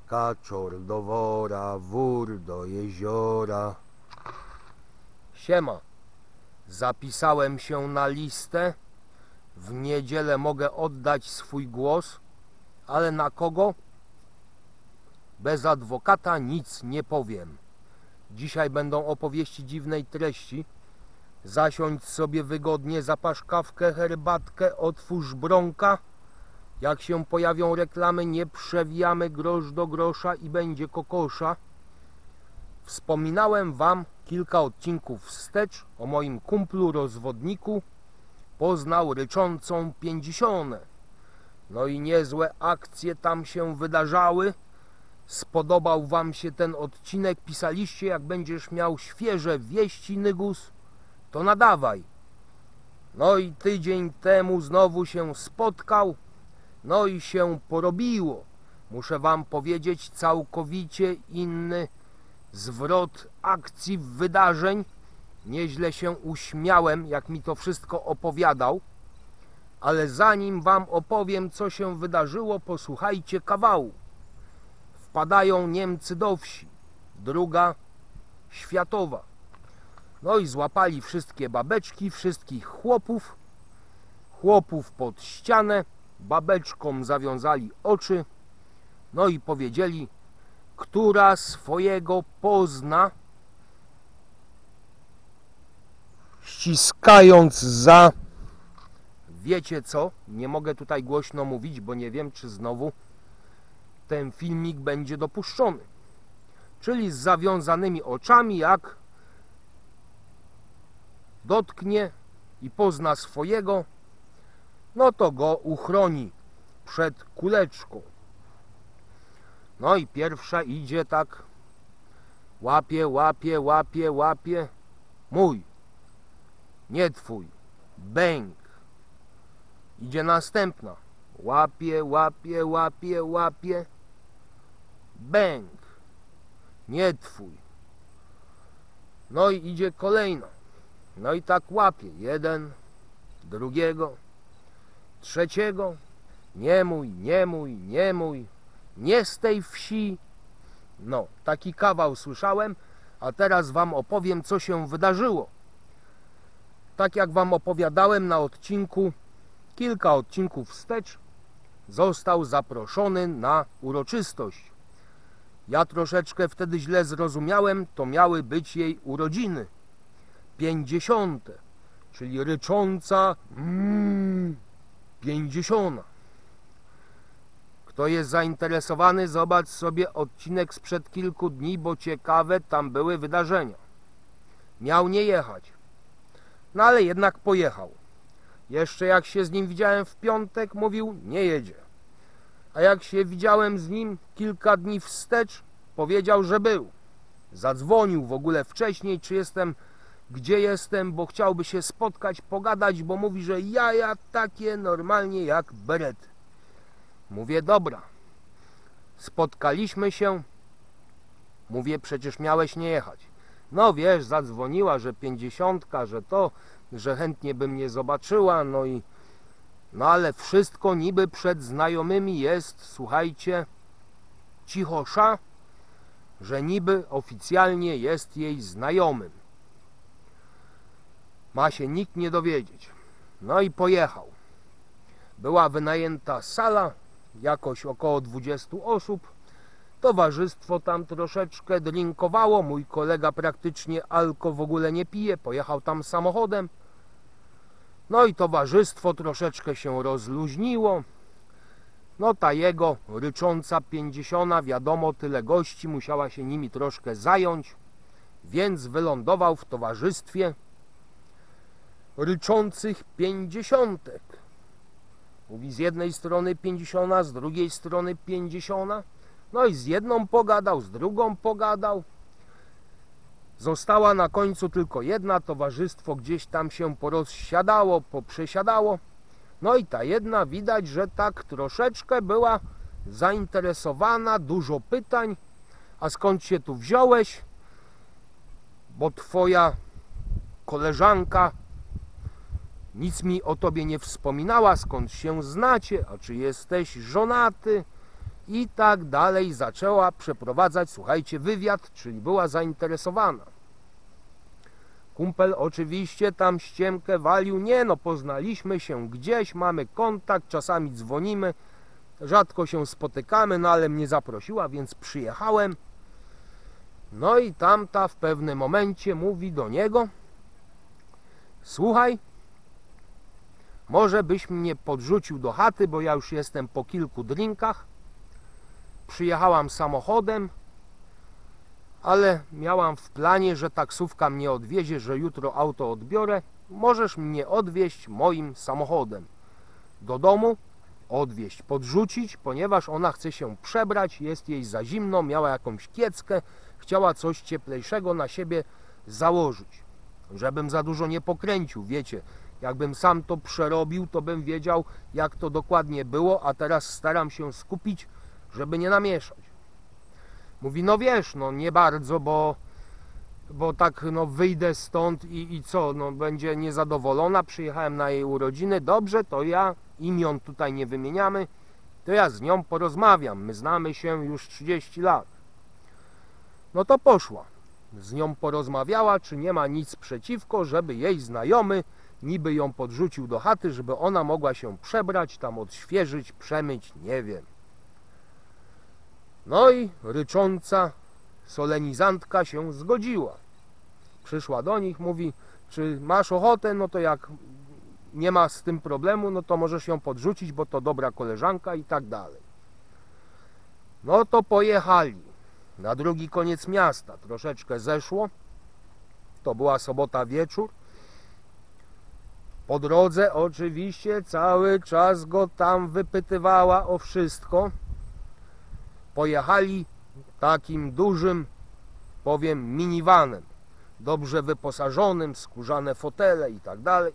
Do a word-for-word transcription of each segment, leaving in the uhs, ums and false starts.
kaczor do wora, wór do jeziora. Siema, zapisałem się na listę. W niedzielę mogę oddać swój głos, ale na kogo? Bez adwokata nic nie powiem. Dzisiaj będą opowieści dziwnej treści. Zasiądź sobie wygodnie, zapasz kawkę, herbatkę, otwórz bronka. Jak się pojawią reklamy, nie przewijamy grosz do grosza i będzie kokosza. Wspominałem wam kilka odcinków wstecz o moim kumplu rozwodniku. Poznał ryczącą pięćdziesiątkę. No i niezłe akcje tam się wydarzały. Spodobał wam się ten odcinek? Pisaliście, jak będziesz miał świeże wieści, Nygus, to nadawaj. No i tydzień temu znowu się spotkał. No i się porobiło. Muszę wam powiedzieć, całkowicie inny zwrot akcji, wydarzeń. Nieźle się uśmiałem, jak mi to wszystko opowiadał. Ale zanim wam opowiem, co się wydarzyło, posłuchajcie kawału. Wpadają Niemcy do wsi. Druga światowa. No i złapali wszystkie babeczki, wszystkich chłopów. Chłopów pod ścianę. Babeczkom zawiązali oczy. No i powiedzieli, która swojego pozna, ściskając za... Wiecie co? Nie mogę tutaj głośno mówić, bo nie wiem, czy znowu ten filmik będzie dopuszczony. Czyli z zawiązanymi oczami, jak dotknie i pozna swojego, no to go uchroni przed kuleczką. No i pierwsza idzie tak, łapie, łapie, łapie, łapie, mój, nie twój, bęk. Idzie następna, łapie, łapie, łapie, łapie, bęk, nie twój. No i idzie kolejna, no i tak łapie, jeden, drugiego, trzeciego, nie mój, nie mój, nie mój, nie z tej wsi. No, taki kawał słyszałem, a teraz wam opowiem, co się wydarzyło. Tak jak wam opowiadałem na odcinku, kilka odcinków wstecz, został zaproszony na uroczystość. Ja troszeczkę wtedy źle zrozumiałem, to miały być jej urodziny. Pięćdziesiąte, czyli rycząca mm, pięćdziesiąta. Kto jest zainteresowany, zobacz sobie odcinek sprzed kilku dni, bo ciekawe tam były wydarzenia. Miał nie jechać, no ale jednak pojechał. Jeszcze jak się z nim widziałem w piątek, mówił, nie jedzie. A jak się widziałem z nim kilka dni wstecz, powiedział, że był. Zadzwonił w ogóle wcześniej, czy jestem, gdzie jestem, bo chciałby się spotkać, pogadać, bo mówi, że jaja takie normalnie jak berety. Mówię, dobra. Spotkaliśmy się. Mówię, przecież miałeś nie jechać. No wiesz, zadzwoniła, że pięćdziesiątka, że to, że chętnie by mnie zobaczyła, no i... No ale wszystko niby przed znajomymi jest, słuchajcie, cichosza, że niby oficjalnie jest jej znajomym. Ma się nikt nie dowiedzieć. No i pojechał. Była wynajęta sala, jakoś około dwudziestu osób. Towarzystwo tam troszeczkę drinkowało. Mój kolega praktycznie alko w ogóle nie pije. Pojechał tam samochodem. No i towarzystwo troszeczkę się rozluźniło. No ta jego rycząca pięćdziesiąta, wiadomo, tyle gości, musiała się nimi troszkę zająć. Więc wylądował w towarzystwie ryczących pięćdziesiątek. Mówi, z jednej strony pięćdziesiąta, z drugiej strony pięćdziesiąta. No i z jedną pogadał, z drugą pogadał. Została na końcu tylko jedna, towarzystwo gdzieś tam się porozsiadało, poprzesiadało. No i ta jedna widać, że tak troszeczkę była zainteresowana, dużo pytań. A skąd się tu wziąłeś? Bo twoja koleżanka nic mi o tobie nie wspominała, skąd się znacie, a czy jesteś żonaty i tak dalej. Zaczęła przeprowadzać, słuchajcie, wywiad, czyli była zainteresowana. Kumpel oczywiście tam ściemkę walił, nie no, poznaliśmy się gdzieś, mamy kontakt, czasami dzwonimy, rzadko się spotykamy, no ale mnie zaprosiła, więc przyjechałem. No i tamta w pewnym momencie mówi do niego: słuchaj, może byś mnie podrzucił do chaty, bo ja już jestem po kilku drinkach. Przyjechałam samochodem, ale miałam w planie, że taksówka mnie odwiezie, że jutro auto odbiorę. Możesz mnie odwieźć moim samochodem do domu, odwieźć, podrzucić, ponieważ ona chce się przebrać, jest jej za zimno, miała jakąś kieckę, chciała coś cieplejszego na siebie założyć. Żebym za dużo nie pokręcił, wiecie, jakbym sam to przerobił, to bym wiedział, jak to dokładnie było, a teraz staram się skupić, żeby nie namieszać. Mówi, no wiesz, no nie bardzo, bo, bo tak no wyjdę stąd i, i co, no będzie niezadowolona, przyjechałem na jej urodziny, dobrze, to ja, imion tutaj nie wymieniamy, to ja z nią porozmawiam, my znamy się już trzydzieści lat. No to poszła, z nią porozmawiała, czy nie ma nic przeciwko, żeby jej znajomy niby ją podrzucił do chaty, żeby ona mogła się przebrać, tam odświeżyć, przemyć, nie wiem. No i rycząca solenizantka się zgodziła. Przyszła do nich, mówi, czy masz ochotę, no to jak nie ma z tym problemu, no to możesz ją podrzucić, bo to dobra koleżanka i tak dalej. No to pojechali na drugi koniec miasta, troszeczkę zeszło, to była sobota wieczór. Po drodze oczywiście cały czas go tam wypytywała o wszystko. Pojechali takim dużym, powiem, minivanem, dobrze wyposażonym, skórzane fotele i tak dalej.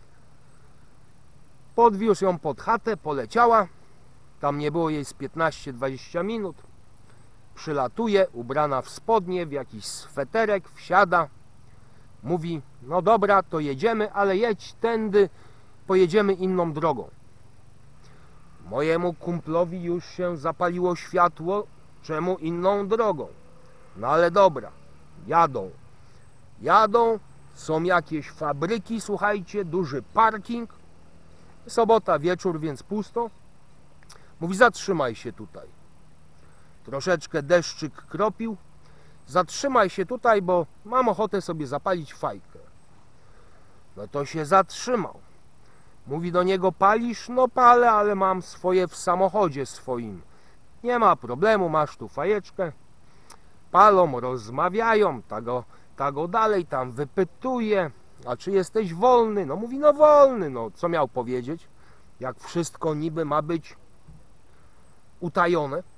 Podwiózł ją pod chatę, poleciała, tam nie było jej z piętnaście dwadzieścia minut. Przylatuje, ubrana w spodnie, w jakiś sweterek, wsiada. Mówi, no dobra, to jedziemy, ale jedź tędy, pojedziemy inną drogą. Mojemu kumplowi już się zapaliło światło, czemu inną drogą? No ale dobra, jadą. Jadą, są jakieś fabryki, słuchajcie, duży parking. Sobota wieczór, więc pusto. Mówi, zatrzymaj się tutaj. Troszeczkę deszczyk kropił. Zatrzymaj się tutaj, bo mam ochotę sobie zapalić fajkę. No to się zatrzymał. Mówi do niego, palisz? No palę, ale mam swoje w samochodzie swoim. Nie ma problemu, masz tu fajeczkę. Palą, rozmawiają, tego, tego dalej, tam wypytuje, a czy jesteś wolny? No mówi, no wolny, no co miał powiedzieć? Jak wszystko niby ma być utajone.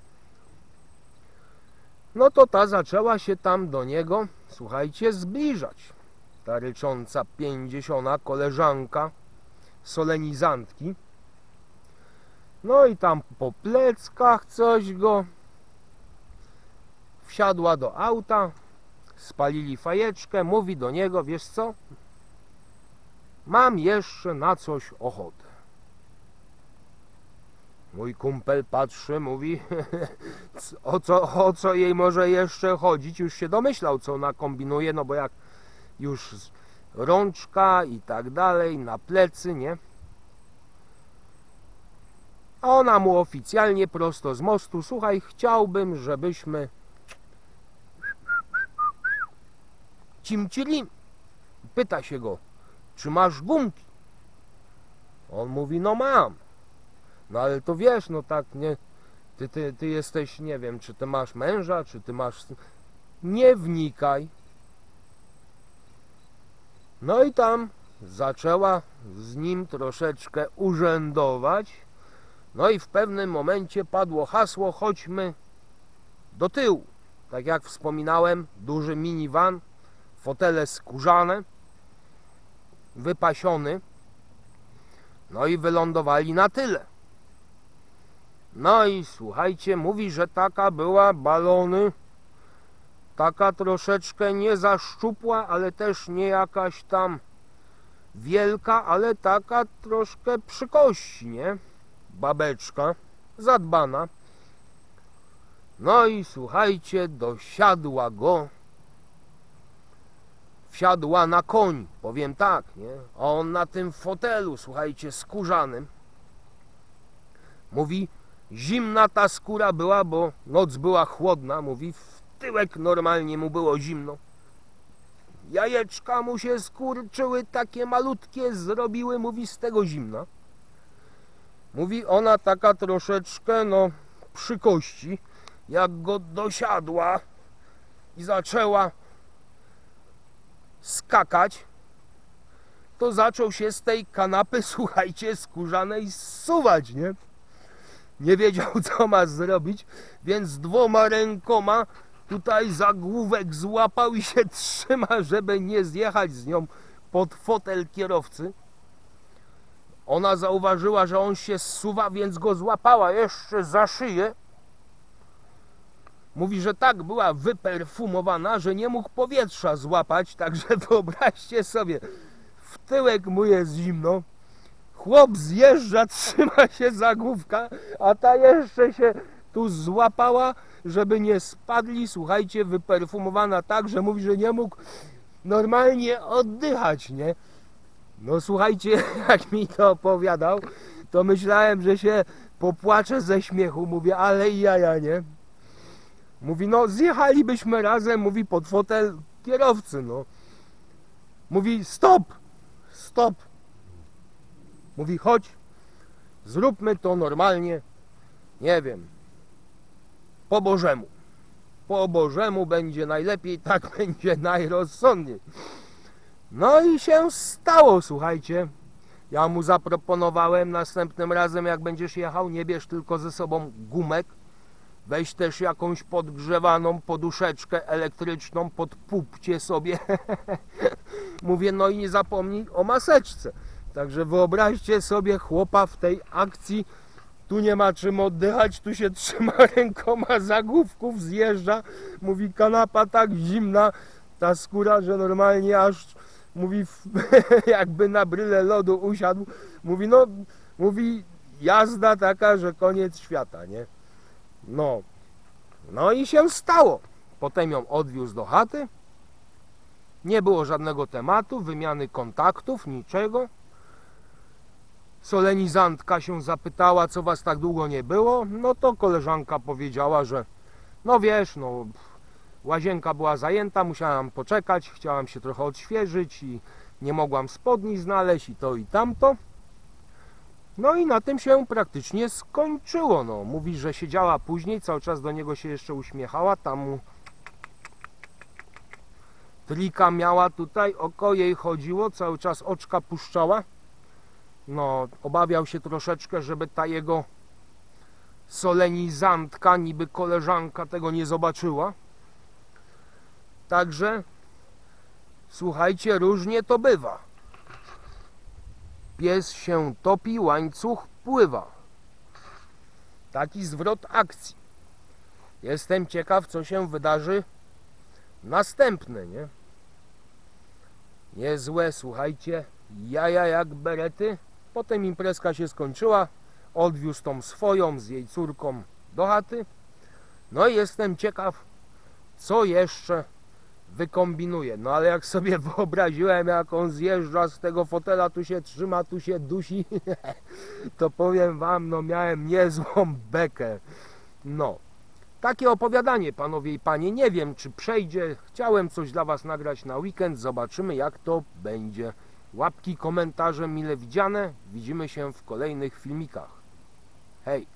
No to ta zaczęła się tam do niego, słuchajcie, zbliżać. Ta rycząca pięćdziesiąta koleżanka solenizantki. No i tam po pleckach coś go. Wsiadła do auta, spalili fajeczkę, mówi do niego, wiesz co? Mam jeszcze na coś ochotę. Mój kumpel patrzy, mówi, o co, o co jej może jeszcze chodzić? Już się domyślał, co ona kombinuje, no bo jak już rączka i tak dalej, na plecy, nie? A ona mu oficjalnie prosto z mostu, słuchaj, chciałbym, żebyśmy cimcilim. Pyta się go, czy masz gumki? On mówi, no mam. No ale to wiesz, no tak, nie, ty, ty, ty jesteś, nie wiem, czy ty masz męża, czy ty masz... Nie wnikaj. No i tam zaczęła z nim troszeczkę urzędować. No i w pewnym momencie padło hasło, chodźmy do tyłu. Tak jak wspominałem, duży minivan, fotele skórzane, wypasiony. No i wylądowali na tyle. No i słuchajcie, mówi, że taka była balony, taka troszeczkę nie za szczupła, ale też nie jakaś tam wielka, ale taka troszkę przy kości, nie? Babeczka, zadbana. No i słuchajcie, dosiadła go, wsiadła na koń, powiem tak, nie? A on na tym fotelu, słuchajcie, skórzanym. Mówi, zimna ta skóra była, bo noc była chłodna, mówi, w tyłek normalnie mu było zimno. Jajeczka mu się skurczyły, takie malutkie zrobiły, mówi, z tego zimna. Mówi, ona taka troszeczkę, no, przy kości, jak go dosiadła i zaczęła skakać, to zaczął się z tej kanapy, słuchajcie, skórzanej zsuwać, nie? Nie wiedział, co ma zrobić, więc dwoma rękoma tutaj za główek złapał i się trzyma, żeby nie zjechać z nią pod fotel kierowcy. Ona zauważyła, że on się zsuwa, więc go złapała jeszcze za szyję. Mówi, że tak była wyperfumowana, że nie mógł powietrza złapać, także wyobraźcie sobie, w tyłek mu jest zimno, chłop zjeżdża, trzyma się za główka, a ta jeszcze się tu złapała, żeby nie spadli, słuchajcie, wyperfumowana tak, że mówi, że nie mógł normalnie oddychać, nie? No słuchajcie, jak mi to opowiadał, to myślałem, że się popłaczę ze śmiechu, mówię, ale jaja, nie? Mówi, no zjechalibyśmy razem, mówi, pod fotel kierowcy, no. Mówi, stop, stop. Mówi, chodź, zróbmy to normalnie, nie wiem, po Bożemu. Po Bożemu będzie najlepiej, tak będzie najrozsądniej. No i się stało, słuchajcie. Ja mu zaproponowałem następnym razem, jak będziesz jechał, nie bierz tylko ze sobą gumek, weź też jakąś podgrzewaną poduszeczkę elektryczną, podpupcie sobie. Mówię, no i nie zapomnij o maseczce. Także wyobraźcie sobie chłopa w tej akcji, tu nie ma czym oddychać, tu się trzyma rękoma za główków, zjeżdża. Mówi, kanapa tak zimna, ta skóra, że normalnie aż, mówi, jakby na bryle lodu usiadł. Mówi, no, mówi, jazda taka, że koniec świata, nie? No, no i się stało. Potem ją odwiózł do chaty. Nie było żadnego tematu, wymiany kontaktów, niczego. Solenizantka się zapytała, co was tak długo nie było. No to koleżanka powiedziała, że no wiesz, no łazienka była zajęta, musiałam poczekać, chciałam się trochę odświeżyć i nie mogłam spodni znaleźć i to i tamto. No i na tym się praktycznie skończyło. No, mówi, że siedziała później, cały czas do niego się jeszcze uśmiechała, tam mu trika miała tutaj, oko jej chodziło, cały czas oczka puszczała. No, obawiał się troszeczkę, żeby ta jego solenizantka, niby koleżanka, tego nie zobaczyła. Także, słuchajcie, różnie to bywa. Pies się topi, łańcuch pływa. Taki zwrot akcji. Jestem ciekaw, co się wydarzy następne, nie? Niezłe, słuchajcie, jaja jak berety. Potem imprezka się skończyła. Odwiózł tą swoją z jej córką do chaty. No i jestem ciekaw, co jeszcze wykombinuje. No ale jak sobie wyobraziłem, jak on zjeżdża z tego fotela, tu się trzyma, tu się dusi, to powiem wam, no miałem niezłą bekę. No, takie opowiadanie, panowie i panie. Nie wiem, czy przejdzie. Chciałem coś dla was nagrać na weekend. Zobaczymy, jak to będzie. Łapki, komentarze mile widziane. Widzimy się w kolejnych filmikach. Hej!